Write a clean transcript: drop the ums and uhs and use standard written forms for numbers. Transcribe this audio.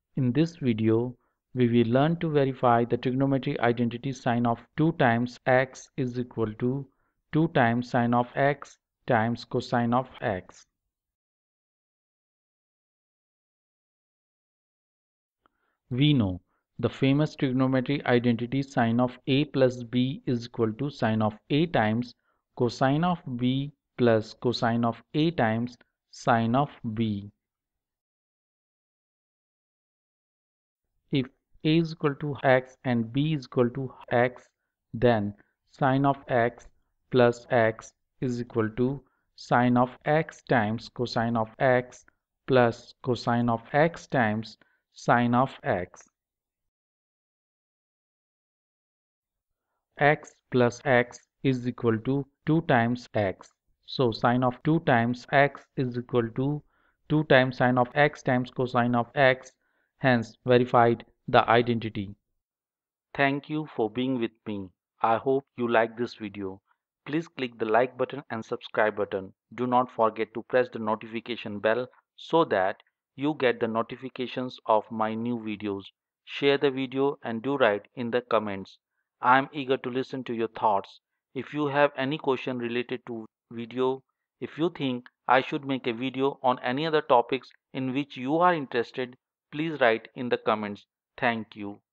In this video, we will learn to verify the trigonometry identity sine of 2 times x is equal to 2 times sine of x times cosine of x. We know the famous trigonometry identity sine of a plus b is equal to sine of a times cosine of b plus cosine of a times sine of b. If a is equal to x and b is equal to x, then sine of x plus x is equal to sine of x times cosine of x plus cosine of x times sine of x. X plus x is equal to 2 times x. So sine of 2 times x is equal to 2 times sine of x times cosine of x, hence verified the identity. Thank you for being with me. I hope you like this video. Please click the like button and subscribe button. Do not forget to press the notification bell so that you get the notifications of my new videos. Share the video and do write in the comments. I am eager to listen to your thoughts. If you have any question related to video, if you think I should make a video on any other topics in which you are interested, please write in the comments. Thank you.